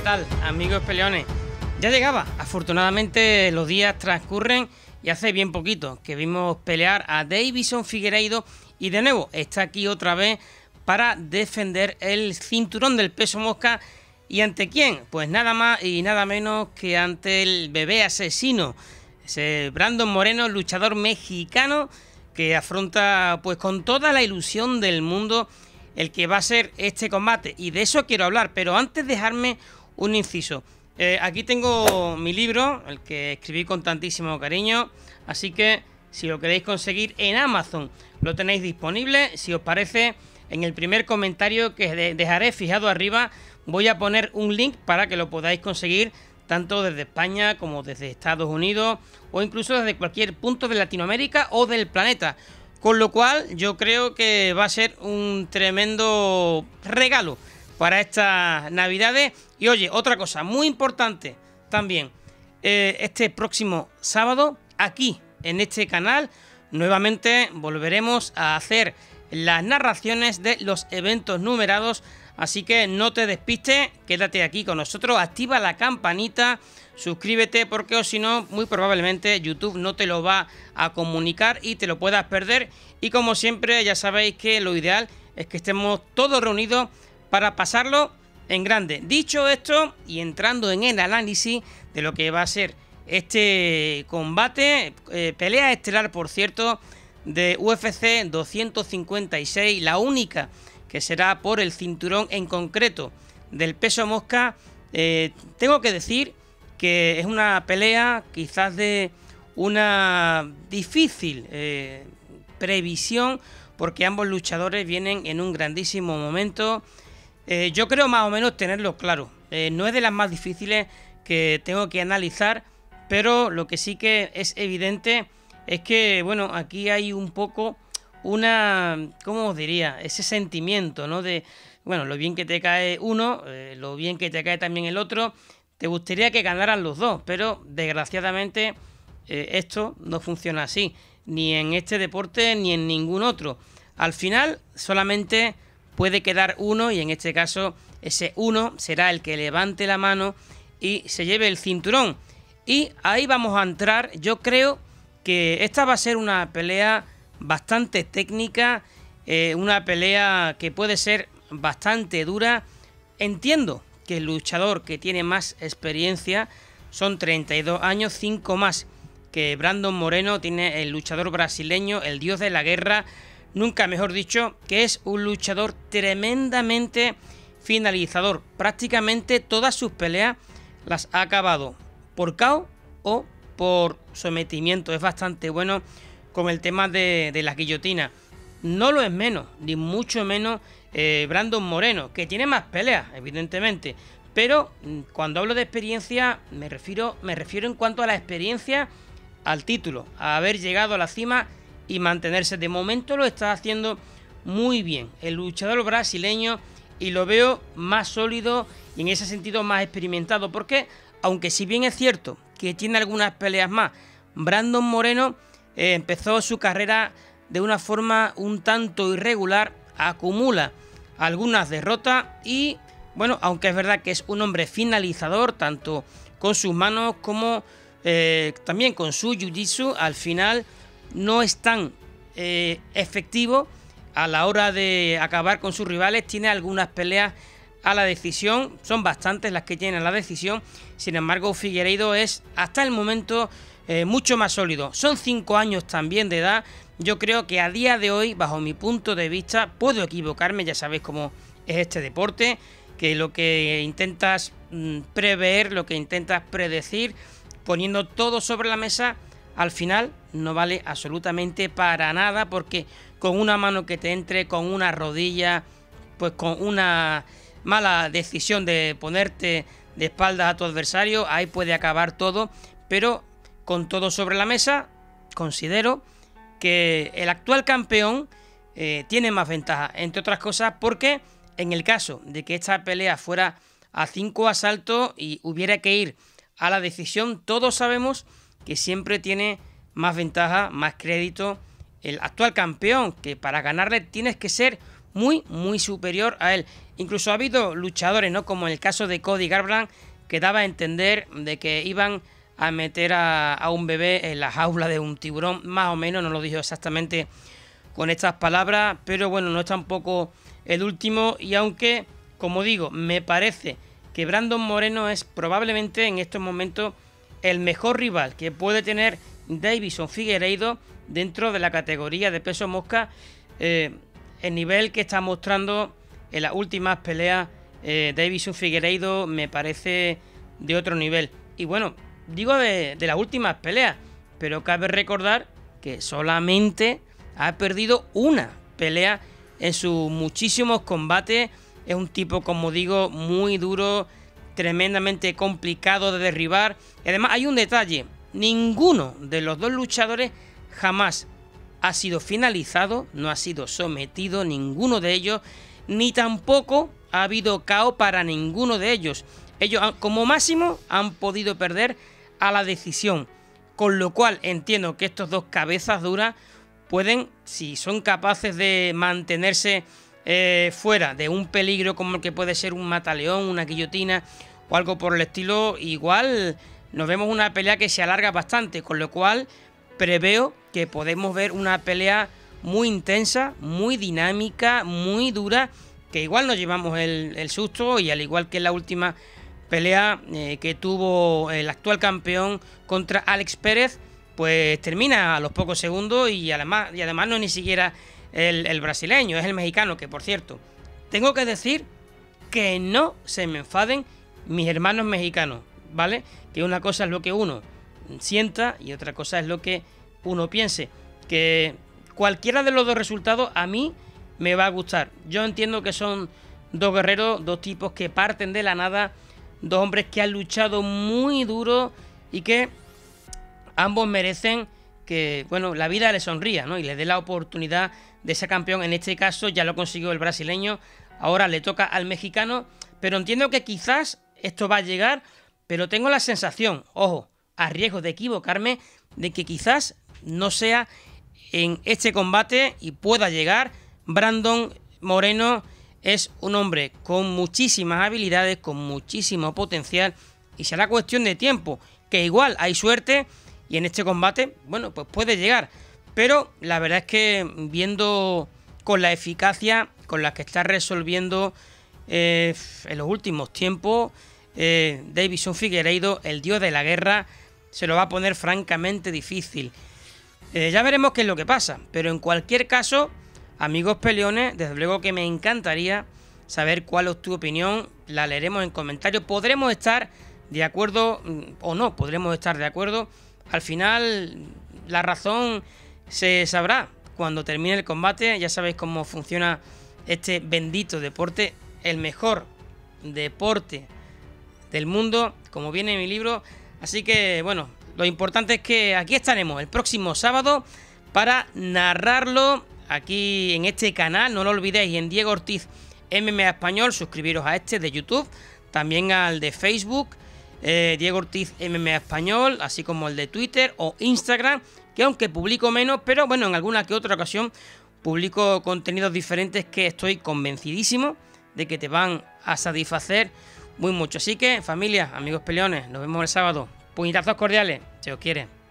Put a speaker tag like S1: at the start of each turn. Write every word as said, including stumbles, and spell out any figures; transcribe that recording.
S1: tal, amigos peleones? Ya llegaba, afortunadamente los días transcurren y hace bien poquito que vimos pelear a Deiveson Figueiredo y de nuevo está aquí otra vez para defender el cinturón del peso mosca. ¿Y ante quién? Pues nada más y nada menos que ante el bebé asesino, ese Brandon Moreno, luchador mexicano que afronta pues con toda la ilusión del mundo el que va a ser este combate, y de eso quiero hablar. Pero antes dejarme un inciso. Eh, aquí tengo mi libro, el que escribí con tantísimo cariño, así que si lo queréis conseguir en Amazon lo tenéis disponible. Si os parece, en el primer comentario que de dejaré fijado arriba voy a poner un link para que lo podáis conseguir tanto desde España como desde Estados Unidos o incluso desde cualquier punto de Latinoamérica o del planeta. Con lo cual yo creo que va a ser un tremendo regalo para estas navidades. Y oye, otra cosa muy importante también, eh, este próximo sábado aquí en este canal nuevamente volveremos a hacer las narraciones de los eventos numerados. Así que no te despistes, quédate aquí con nosotros, activa la campanita, suscríbete, porque o si no, muy probablemente YouTube no te lo va a comunicar y te lo puedas perder. Y como siempre, ya sabéis que lo ideal es que estemos todos reunidos para pasarlo en grande. Dicho esto, y entrando en el análisis de lo que va a ser este combate, eh, pelea estelar, por cierto, de U F C doscientos cincuenta y seis, la única que será por el cinturón en concreto del peso mosca, eh, tengo que decir que es una pelea quizás de una difícil eh, previsión, porque ambos luchadores vienen en un grandísimo momento. Eh, yo creo más o menos tenerlo claro. Eh, no es de las más difíciles que tengo que analizar, pero lo que sí que es evidente es que, bueno, aquí hay un poco una, ¿cómo os diría? Ese sentimiento, ¿no? De, bueno, lo bien que te cae uno, eh, lo bien que te cae también el otro. Te gustaría que ganaran los dos, pero desgraciadamente eh, esto no funciona así, ni en este deporte ni en ningún otro. Al final solamente puede quedar uno, y en este caso ese uno será el que levante la mano y se lleve el cinturón. Y ahí vamos a entrar. Yo creo que esta va a ser una pelea bastante técnica, eh, una pelea que puede ser bastante dura. Entiendo que el luchador que tiene más experiencia son treinta y dos años, cinco más que Brandon Moreno, tiene el luchador brasileño, el dios de la guerra, nunca mejor dicho, que es un luchador tremendamente finalizador. Prácticamente todas sus peleas las ha acabado por K O o por sometimiento. Es bastante bueno con el tema de, de la guillotina. No lo es menos, ni mucho menos eh, Brandon Moreno, que tiene más peleas, evidentemente. Pero cuando hablo de experiencia, me refiero, me refiero en cuanto a la experiencia al título, a haber llegado a la cima y mantenerse. De momento lo está haciendo muy bien el luchador brasileño, y lo veo más sólido y en ese sentido más experimentado. Porque, aunque si bien es cierto que tiene algunas peleas más, Brandon Moreno Eh, empezó su carrera de una forma un tanto irregular, acumula algunas derrotas y, bueno, aunque es verdad que es un hombre finalizador, tanto con sus manos como eh, también con su jiu-jitsu, al final no es tan eh, efectivo a la hora de acabar con sus rivales. Tiene algunas peleas a la decisión, son bastantes las que tiene a la decisión. Sin embargo, Figueiredo es hasta el momento Eh, mucho más sólido. Son cinco años también de edad. Yo creo que a día de hoy, bajo mi punto de vista, puedo equivocarme, ya sabéis cómo es este deporte, que lo que intentas mmm, prever, lo que intentas predecir, poniendo todo sobre la mesa, al final no vale absolutamente para nada, porque con una mano que te entre, con una rodilla, pues con una mala decisión de ponerte de espaldas a tu adversario, ahí puede acabar todo. Pero con todo sobre la mesa, considero que el actual campeón eh, tiene más ventaja, entre otras cosas porque en el caso de que esta pelea fuera a cinco asaltos y hubiera que ir a la decisión, todos sabemos que siempre tiene más ventaja, más crédito el actual campeón, que para ganarle tienes que ser muy, muy superior a él. Incluso ha habido luchadores, ¿no? Como en el caso de Cody Garbrandt, que daba a entender de que iban a meter a, a un bebé en la jaula de un tiburón, más o menos, no lo dijo exactamente con estas palabras, pero bueno, no es tampoco el último, y aunque, como digo, me parece que Brandon Moreno es probablemente en estos momentos el mejor rival que puede tener Deiveson Figueiredo dentro de la categoría de peso mosca, eh, el nivel que está mostrando en las últimas peleas eh, Deiveson Figueiredo me parece de otro nivel. Y bueno, digo de, de las últimas peleas, pero cabe recordar que solamente ha perdido una pelea en sus muchísimos combates. Es un tipo, como digo, muy duro, tremendamente complicado de derribar. Y además hay un detalle: ninguno de los dos luchadores jamás ha sido finalizado, no ha sido sometido ninguno de ellos, ni tampoco ha habido K O para ninguno de ellos. Ellos como máximo han podido perder a la decisión, con lo cual entiendo que estos dos cabezas duras pueden, si son capaces de mantenerse eh, fuera de un peligro como el que puede ser un mataleón, una guillotina o algo por el estilo, igual nos vemos una pelea que se alarga bastante, con lo cual preveo que podemos ver una pelea muy intensa, muy dinámica, muy dura, que igual nos llevamos el, el susto, y al igual que en la última pelea eh, que tuvo el actual campeón contra Alex Pérez, pues termina a los pocos segundos, y además, y además no es ni siquiera el, el brasileño, es el mexicano, que por cierto, tengo que decir que no se me enfaden mis hermanos mexicanos, ¿vale? Que una cosa es lo que uno sienta y otra cosa es lo que uno piense. Que cualquiera de los dos resultados a mí me va a gustar. Yo entiendo que son dos guerreros, dos tipos que parten de la nada, dos hombres que han luchado muy duro y que ambos merecen que, bueno, la vida les sonría, ¿no? Y les dé la oportunidad de ser campeón. En este caso ya lo consiguió el brasileño, ahora le toca al mexicano, pero entiendo que quizás esto va a llegar, pero tengo la sensación, ojo, a riesgo de equivocarme, de que quizás no sea en este combate y pueda llegar. Brandon Moreno es un hombre con muchísimas habilidades, con muchísimo potencial, y será cuestión de tiempo, que igual hay suerte y en este combate, bueno, pues puede llegar. Pero la verdad es que viendo con la eficacia con la que está resolviendo eh, en los últimos tiempos, eh, Deiveson Figueiredo, el dios de la guerra, se lo va a poner francamente difícil. Eh, ya veremos qué es lo que pasa, pero en cualquier caso, amigos peleones, desde luego que me encantaría saber cuál es tu opinión, la leeremos en comentarios, podremos estar de acuerdo o no, podremos estar de acuerdo, al final la razón se sabrá cuando termine el combate. Ya sabéis cómo funciona este bendito deporte, el mejor deporte del mundo, como viene en mi libro. Así que bueno, lo importante es que aquí estaremos el próximo sábado para narrarlo aquí en este canal. No lo olvidéis, en Diego Ortiz M M A Español, suscribiros a este de YouTube, también al de Facebook, eh, Diego Ortiz M M A Español, así como el de Twitter o Instagram, que aunque publico menos, pero bueno, en alguna que otra ocasión publico contenidos diferentes que estoy convencidísimo de que te van a satisfacer muy mucho. Así que familia, amigos peleones, nos vemos el sábado. Puñetazos cordiales, se os quiere.